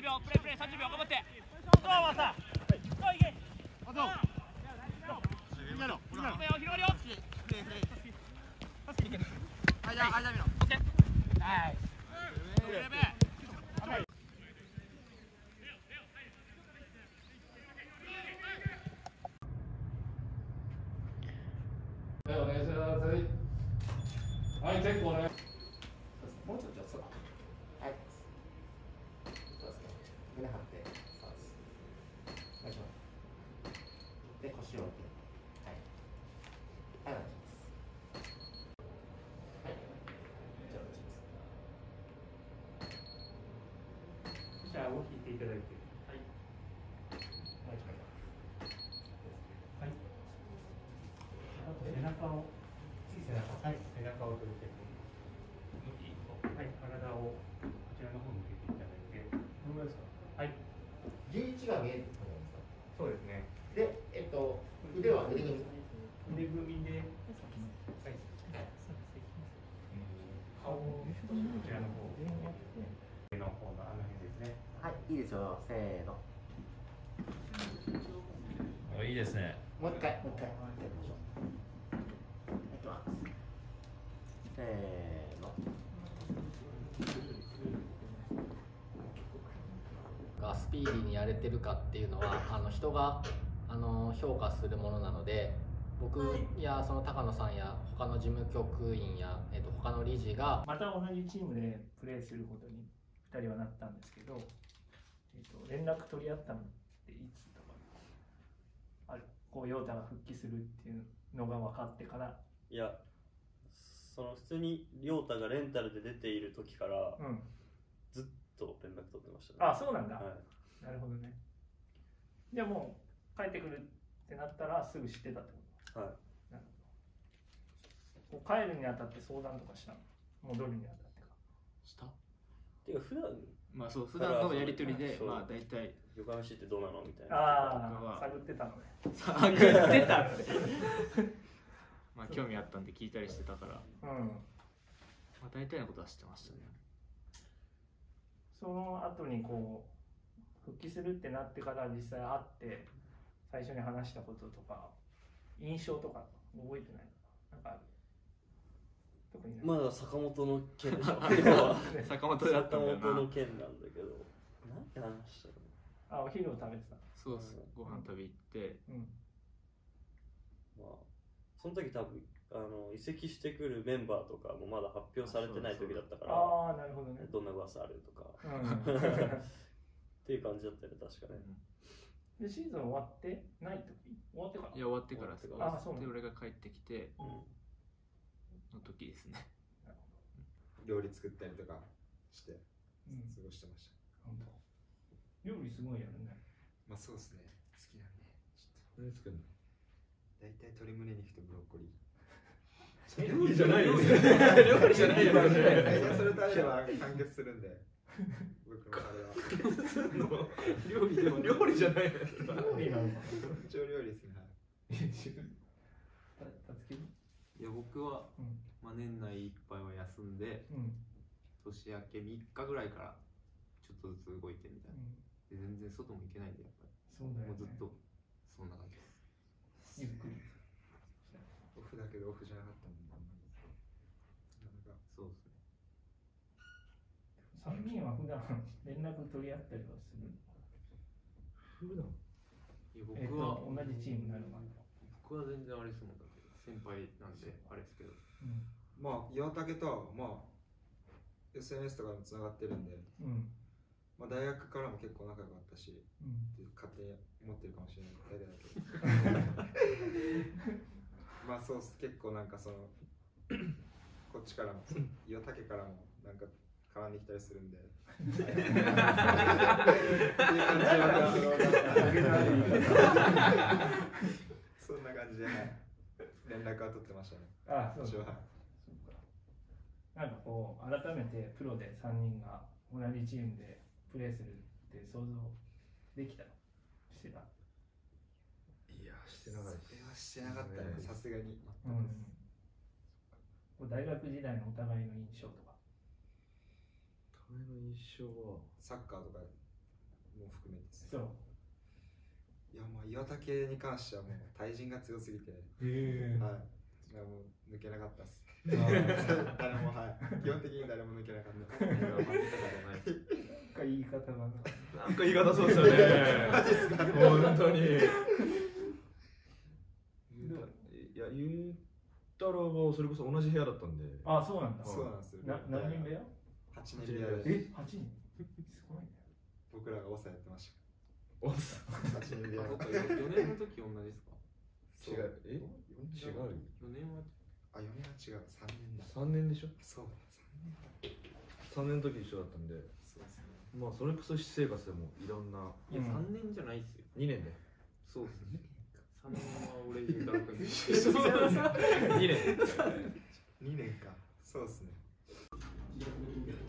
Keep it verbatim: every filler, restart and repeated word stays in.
秒プレープレーさんじゅうびょう頑張ってそうはさそういけあと今の今の広がるよはいじゃあはいじゃあ見ろオッケーはいお願いします。はい、結構ね。もうちょっとそう。はい。そうですね。胸張って。そうです。お願いします。で、腰を置いて。はい。はい、お願いします。はい。じゃあ、お願いします。じゃあ、顎引いていただいて。はい。お願いします。はい。あと背中を。背中、はい、背中を取って、はい、体をこちらの方に向けていただいて、どのぐらいですか？はい。じゅういちが見えてると思うんですか？そうですね。で、えっと、腕は腕組み。腕組みで、はい。顔をこちらの方、手の方のあの辺ですね。はい、いいですよ。せーの。 あ、いいですね。 もう一回、もう一回。やりましょう。せーの。 がスピーディーにやれてるかっていうのはあの人があの評価するものなので、僕やその高野さんや他の事務局員や、えっと、他の理事がまた同じチームでプレーすることにふたりはなったんですけど、えっと、連絡取り合ったのっていつとかある、こう陽太が復帰するっていうのが分かってから。 いや、その普通に亮太がレンタルで出ている時から、うん、ずっと連絡取ってましたね。 あ、そうなんだ、はい、なるほどね。じゃあもう帰ってくるってなったらすぐ知ってたってこと？はい。なるほど。こう帰るにあたって相談とかしたの？戻るにあたってかしたっていうか普段まあそう普段のやり取りでまあ大体横浜市ってどうなのみたいな。 ああ、探ってたのね。 探ってたってまあ興味あったんで聞いたりしてたから、うん、まあ大体のことは知ってましたね。 その後にこう復帰するってなってから実際会って最初に話したこととか印象とか覚えてないかな？なんかある？特にまだ坂本の件でしょ坂本だったんだよな。 坂本の件なんだけど、何て話したの？あ、お昼を食べてた。 そうっす、ご飯食べ行って、うん、 まあその時多分あの移籍してくるメンバーとかもまだ発表されてない時だったから、 ああ、なるほどね。 どんな噂あるとか、うん、っていう感じだったよね、確かね。 でシーズン終わってない時？終わってから？ いや終わってからです。 あ、そう。 で俺が帰ってきての時ですね。 料理作ったりとかして過ごしてました。 本当。料理すごいやるね。 まあそうですね。好きなんで。ちょっと何作るの？大体鶏胸肉とブロッコリー。 料理じゃないよ。料理じゃないよ。 それとあれば完結するんで。僕のあれは。 料理でも料理じゃない。 料理なのか。 一応料理ですね。 いや僕は、まあ年内いっぱいは休んで、年明けみっかぐらいからちょっとずつ動いてみたいな。で全然外も行けないんでやっぱり。 そうだよね。 もうずっとそんな感じです。 ゆっくり。 オフだけどオフじゃなかったもん。 そうですね。 さんにんは普段連絡取り合ったりはする？ 普段？いや僕は、 えっと、同じチームになる前。 僕は全然あれですもんだけど、先輩なんであれですけど。 うん、まあ岩竹とはまあ エスエヌエス とかでもつながってるんで、うん、まあ大学からも結構仲良かったし、うん、勝手に思ってるかもしれないだけだけど。まあそう結構なんかそのこっちからも岩竹からもなんか絡んできたりするんでっていう感じそんな感じで連絡は取ってましたね。 ああ、そうそうか。なんかこう改めてプロでさんにんが同じチームでプレーするって想像できたの？してた？ いや、してなかった。それはしてなかったね、さすがに。 うん、大学時代のお互いの印象とか。 お互いの印象はサッカーとかも含めてです。 そう。 いやもう岩竹に関してはもう対人が強すぎて、 へー、 はい、いやもう抜けなかったっす。誰も、はい、基本的に誰も抜けなかった。 なんか言い方がな。 なんか言い方そうですよね。 マジですか。 もう本当に。いや、ゆうたろうがそれこそ同じ部屋だったんで。 あ、そうなんだ。 そうなんですよ。 な何人部屋？ はちにん部屋で。 え、はちにん？すごいね。 僕らが抑えてました。 お、はちにん部屋。 よねんの時同じですか？ 違う。え？違うよ。 よねんはあ、よねんは違う。さんねんだ。 さんねんでしょ？ そうだ。 さんねんの時一緒だったんで。 そうですね。 まあそれこそ私生活でもいろんな。 いやさんねんじゃないっすよ。 にねんで。 そうですね。さんねんは俺ゆうたろうくん。 にねん。 にねんか。そうですね。